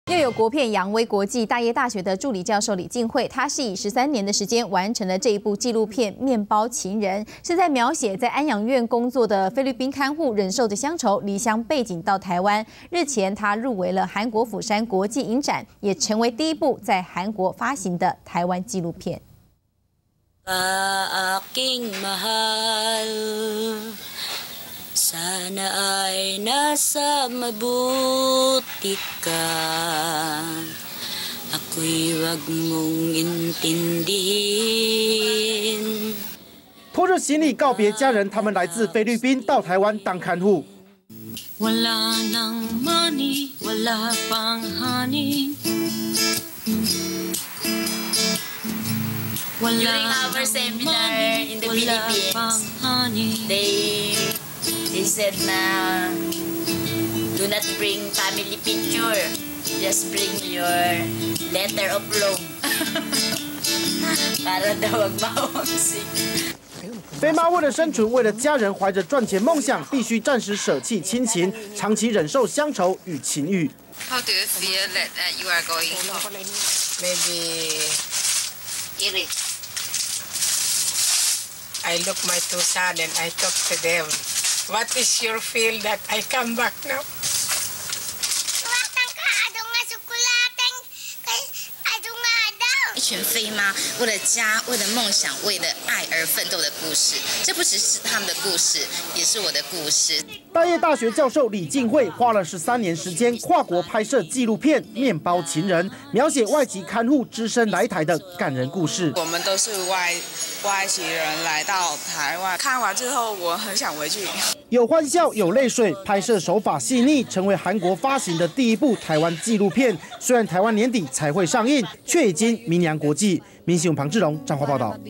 又有国片扬威国际大业大学的助理教授李静慧，他是以13年的时间完成了这一部纪录片《面包情人》，是在描写在安养院工作的菲律宾看护忍受着乡愁，离乡背井到台湾。日前，他入围了韩国釜山国际影展，也成为第一部在韩国发行的台湾纪录片。 Sana ay nasa mabuti ka, ako'y wag mong intindihin。 拖着行李告别家人，他们来自菲律宾到台湾当看护。 Wala nang money, wala pang honey. During our seminar in the Philippines, they said na do not bring family picture, just bring your letter of loan. Para daw wag mawagsi. 菲妈为了生存，为了家人，怀着赚钱梦想，必须暂时舍弃亲情，长期忍受乡愁与情欲。 How do you feel that you are going? Maybe I look my two sons and I talk to them. What is your feel that I come back now? 一群飞妈为了家、为了梦想、为了爱而奋斗的故事，这不只是他们的故事，也是我的故事。 大业大学教授李静慧花了13年时间，跨国拍摄纪录片《面包情人》，描写外籍看护只身来台的感人故事。 我们都是外籍人来到台湾，看完之后我很想回去。 有欢笑，有泪水，拍摄手法细腻，成为韩国发行的第一部台湾纪录片。虽然台湾年底才会上映，却已经名扬国际。民视庞志龙、彰化报道。